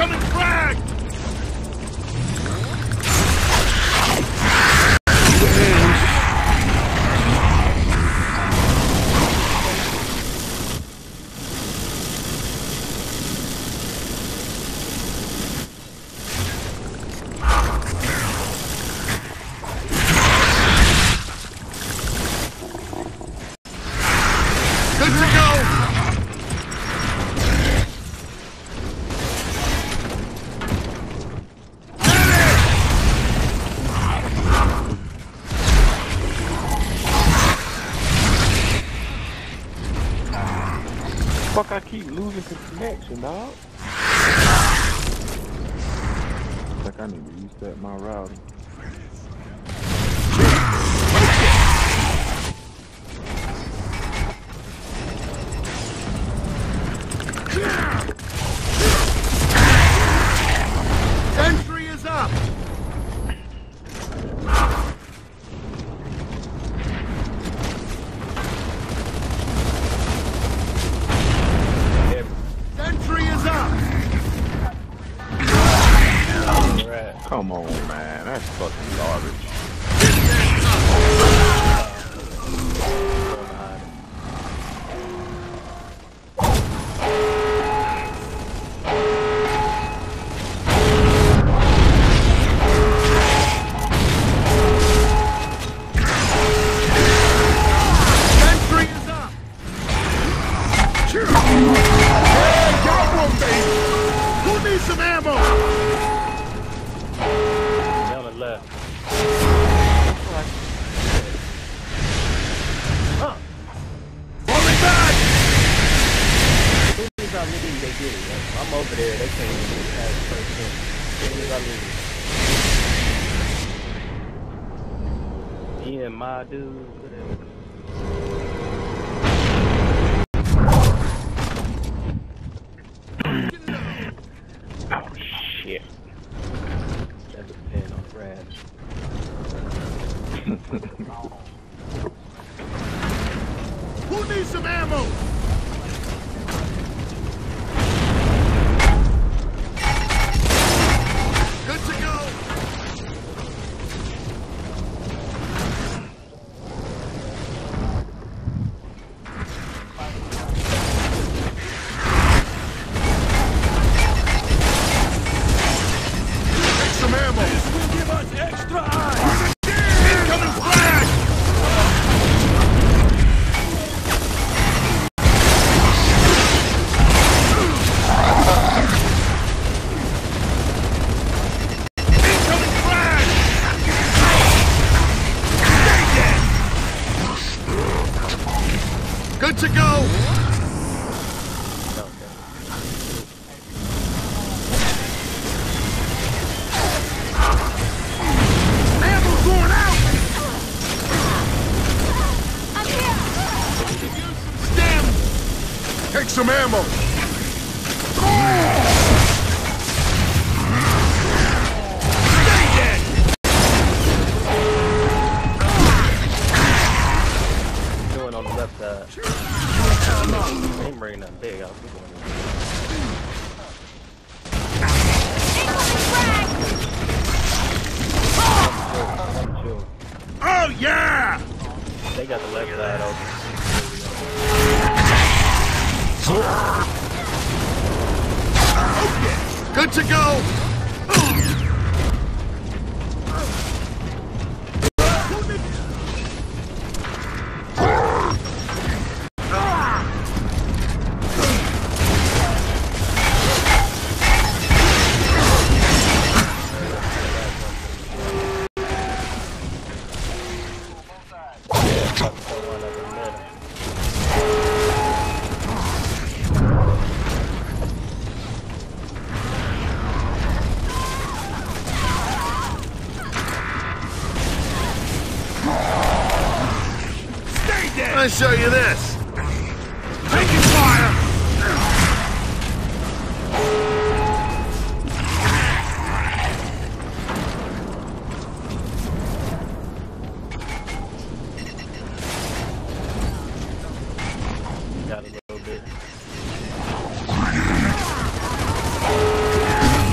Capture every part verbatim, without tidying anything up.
Incoming frag! Good to go! Fuck, I keep losing the connection, dog. Like I need to reset my routing. Entry is up! Entry is up! Come on, man. That's fucking garbage. Entry is up! Yeah, got one, baby! Who needs some ammo? Down the left. Huh. Falling back! As soon as I leave, they get it. I'm over there. They can't even pass the first thing. As soon as I leave. Me and my dude, whatever. Oh, shit. That was pin on Brad. Who needs some ammo? Good to go! Take some ammo! This will give us extra eyes! Incoming flag! Incoming flag! Stay dead! Good to go! Ammo's going out! Stem! Take some ammo! Stay dead! Doing on the left side. They ain't bringing nothing big. I'll keep going. Oh yeah! They got the left side open. Good to go! I'll show you this. Taking fire. Got a little bit.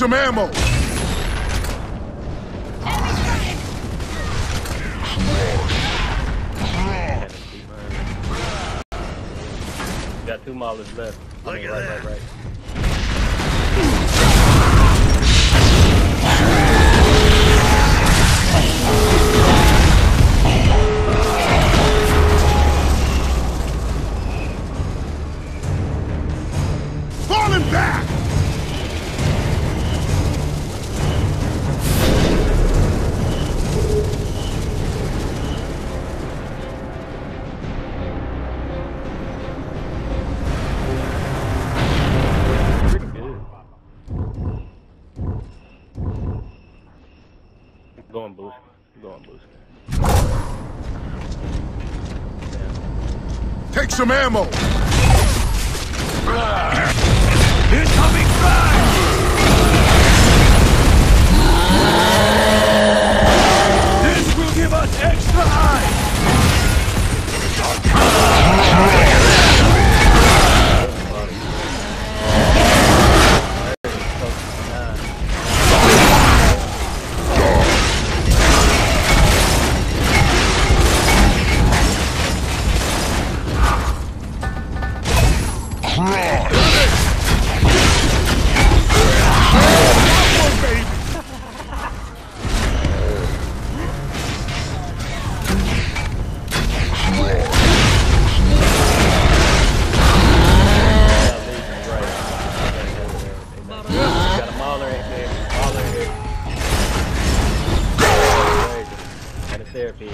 some ammo. Got two Maulers left. Look right, at right, that. right, right. Falling back. Pretty good. Going boost. Going boost. Take some ammo. Incoming fire! This will give us extra eyes. Therapy.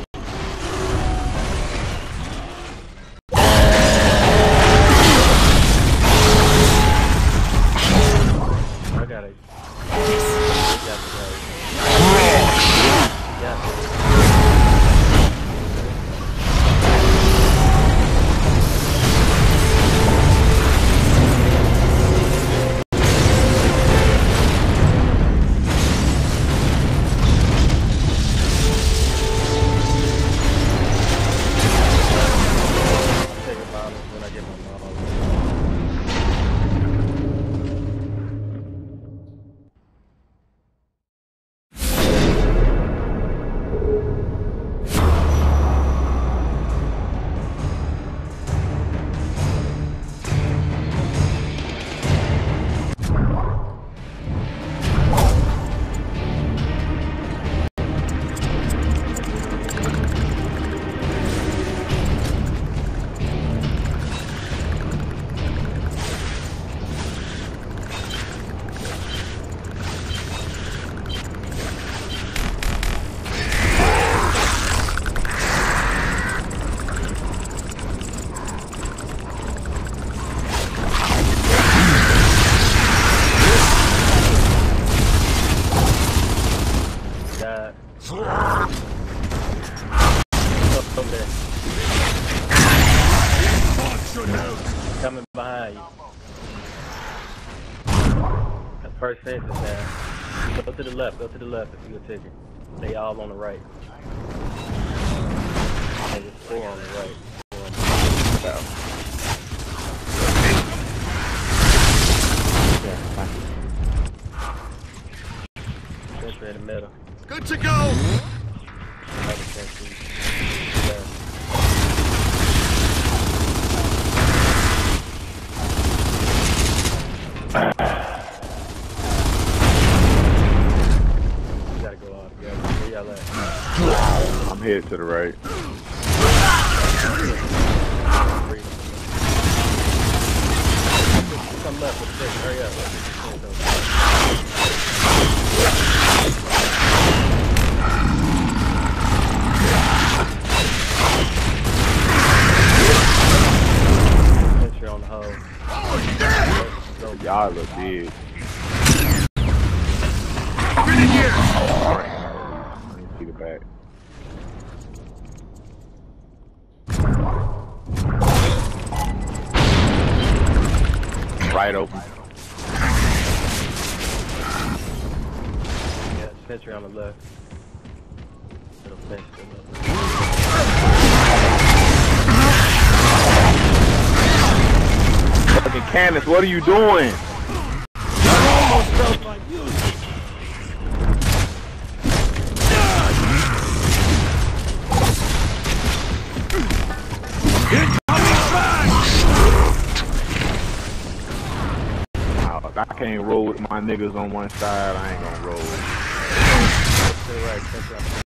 I got it. Coming behind you. That first fence is down. Go to the left, go to the left if you're a ticker. They all on the right. There's four on the right. Four on the right. Sentry in the middle. Good to go. Another sentry. Left. You gotta go off. You gotta, where y'all at? I'm headed to the right. Come left with the fish. Hurry up. Picture on the hole. Y'all look big. Get in here. Let me see the back. Right open. Yeah, sentry on the left. Little fence to the left. Fucking Candace, what are you doing? I almost felt like you. can't roll with my niggas on one side, I ain't gonna roll. To the right, to the right.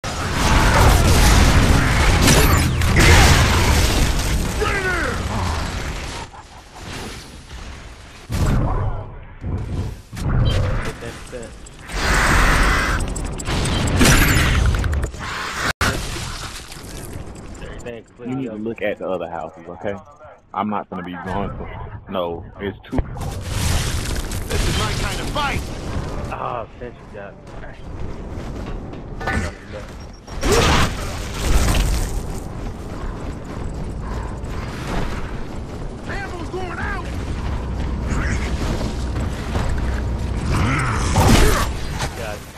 You need to look at the other houses, okay? I'm not gonna be going for. No, it's too. This is my kind of fight. Ah, oh, since you got Ammo's going out. got it.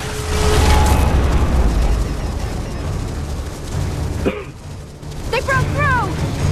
They broke through!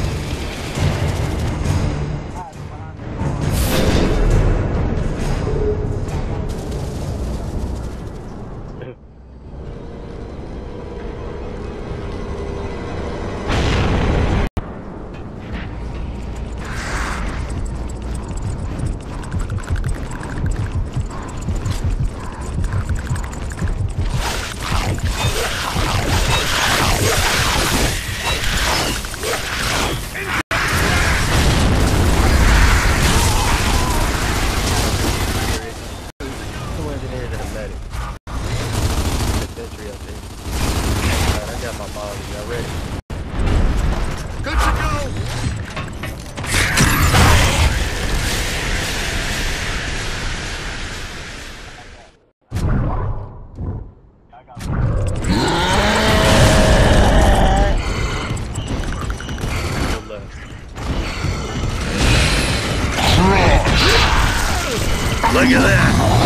Look at that!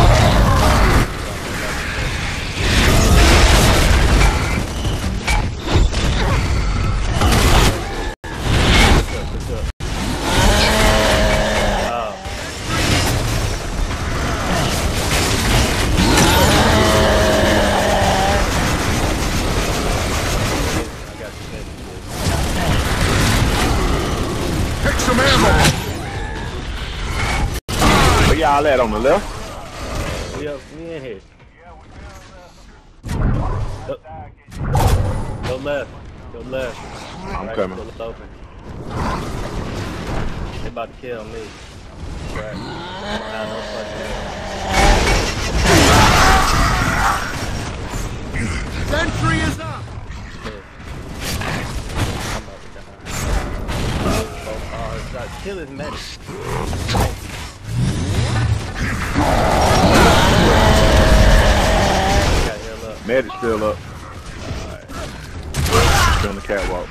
Take some ammo! Where y'all at on the left? We up, we in here. Go, go left. Go left. I'm right, coming. Still open. They about to kill me. Right. Nah, no fucking. Sentry is up! I'm up behind. Oh, God. Kill his medic. Medic's still up. Alright. Still on the catwalk.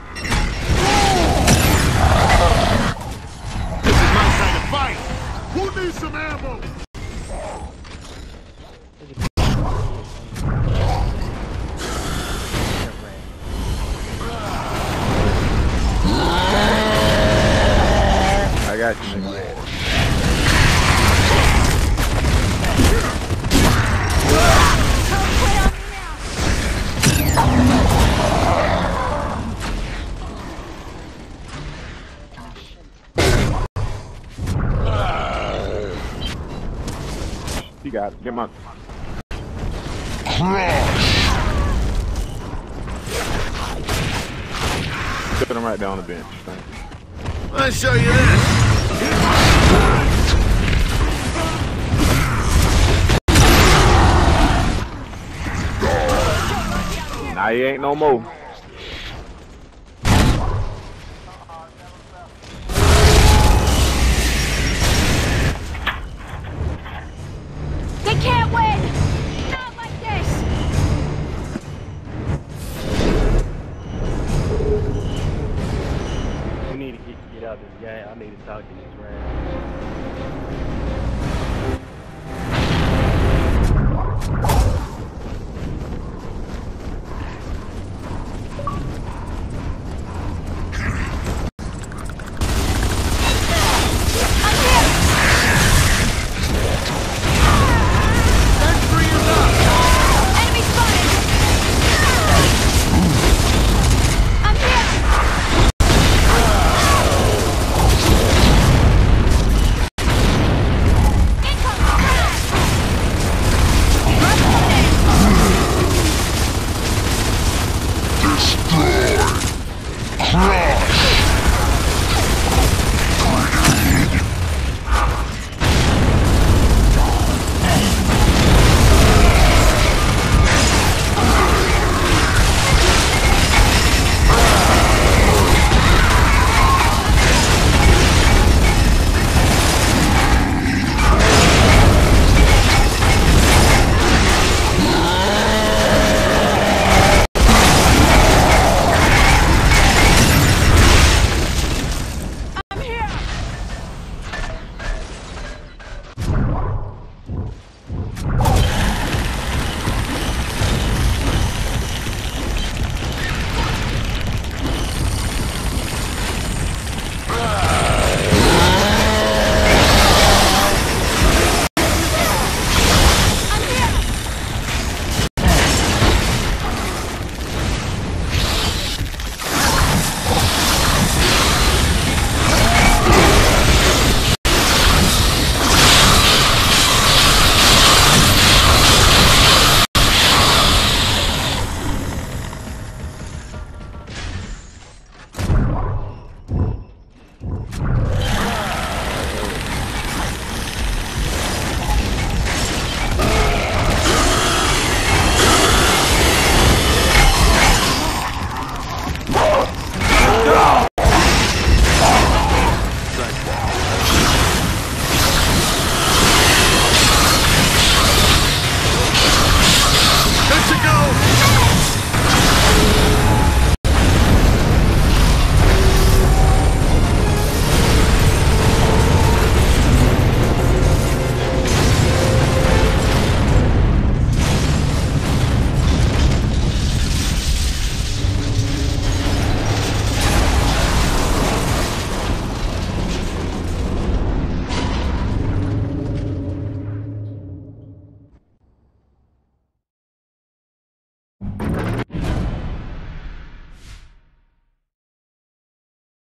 This is my kind of fight! Who needs some ammo? I got you, nigga. You got it. Get my. Put him right down the bench. Thank you. I'll show you this. Now he ain't no more. They can't win! Not like this! We need to get, get out of this game. I need to talk to this